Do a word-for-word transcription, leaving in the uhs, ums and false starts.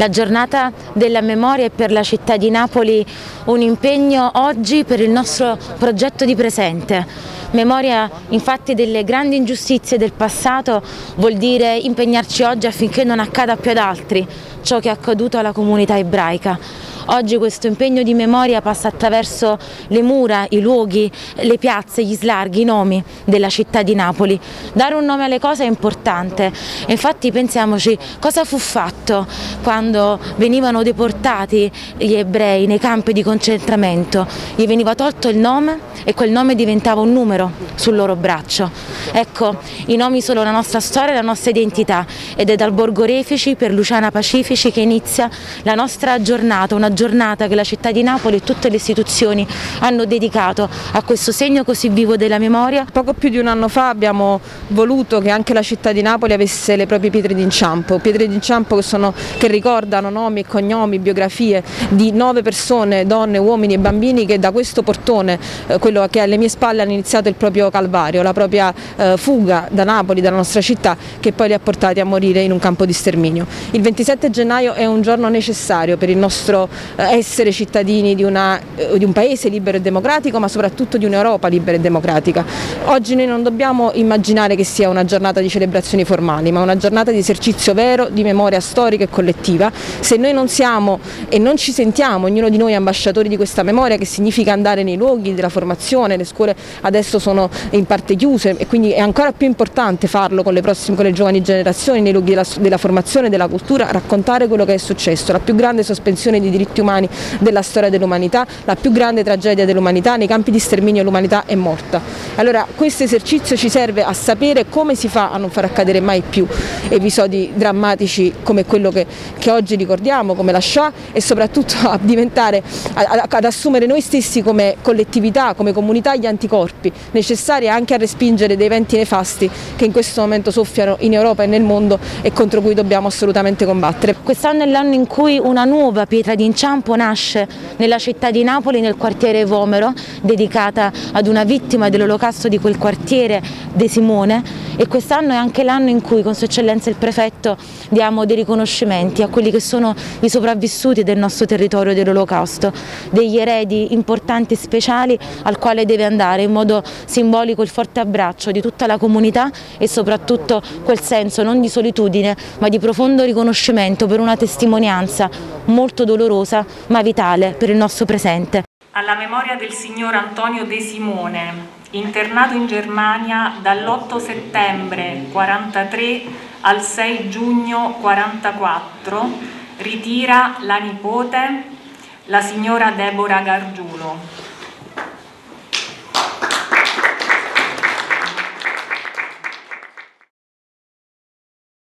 La giornata della memoria è per la città di Napoli un impegno oggi per il nostro progetto di presente. Memoria infatti delle grandi ingiustizie del passato vuol dire impegnarci oggi affinché non accada più ad altri ciò che è accaduto alla comunità ebraica. Oggi questo impegno di memoria passa attraverso le mura, i luoghi, le piazze, gli slarghi, i nomi della città di Napoli. Dare un nome alle cose è importante e infatti pensiamoci cosa fu fatto quando venivano deportati gli ebrei nei campi di concentramento. Gli veniva tolto il nome e quel nome diventava un numero sul loro braccio. Ecco, i nomi sono la nostra storia e la nostra identità ed è dal Borgo Refici per Luciana Pacifici che inizia la nostra giornata, una giornata che la città di Napoli e tutte le istituzioni hanno dedicato a questo segno così vivo della memoria. Poco più di un anno fa abbiamo voluto che anche la città di Napoli avesse le proprie pietre d'inciampo, pietre d'inciampo che, sono, che ricordano nomi e cognomi, biografie di nove persone, donne, uomini e bambini che da questo portone, eh, quello che alle mie spalle, hanno iniziato il proprio calvario, la propria eh, fuga da Napoli, dalla nostra città, che poi li ha portati a morire in un campo di sterminio. Il ventisette gennaio è un giorno necessario per il nostro essere cittadini di, una, di un paese libero e democratico, ma soprattutto di un'Europa libera e democratica. Oggi noi non dobbiamo immaginare che sia una giornata di celebrazioni formali, ma una giornata di esercizio vero di memoria storica e collettiva. Se noi non siamo e non ci sentiamo, ognuno di noi, ambasciatori di questa memoria, che significa andare nei luoghi della formazione, le scuole adesso sono in parte chiuse e quindi è ancora più importante farlo con le, prossime, con le giovani generazioni, nei luoghi della, della formazione, della cultura, raccontare quello che è successo, la più grande sospensione di diritti umani della storia dell'umanità, la più grande tragedia dell'umanità. Nei campi di sterminio l'umanità è morta. Allora questo esercizio ci serve a sapere come si fa a non far accadere mai più episodi drammatici come quello che, che oggi ricordiamo, come la Shoah, e soprattutto a diventare, a, ad assumere noi stessi come collettività, come comunità, gli anticorpi necessari anche a respingere dei venti nefasti che in questo momento soffiano in Europa e nel mondo e contro cui dobbiamo assolutamente combattere. Quest'anno è l'anno in cui una nuova pietra d'inciampo nasce nella città di Napoli, nel quartiere Vomero, dedicata ad una vittima dell'olocausto di quel quartiere, De Simone, e quest'anno è anche l'anno in cui con Sua Eccellenza il Prefetto diamo dei riconoscimenti a quelli che sono i sopravvissuti del nostro territorio dell'olocausto, degli eredi importanti e speciali al quale deve andare in modo simbolico il forte abbraccio di tutta la comunità e soprattutto quel senso non di solitudine ma di profondo riconoscimento per una testimonianza molto dolorosa ma vitale per il nostro presente. Alla memoria del signor Antonio De Simone, internato in Germania dall'otto settembre quarantatré al sei giugno quarantaquattro, ritira la nipote, la signora Deborah Gargiulo.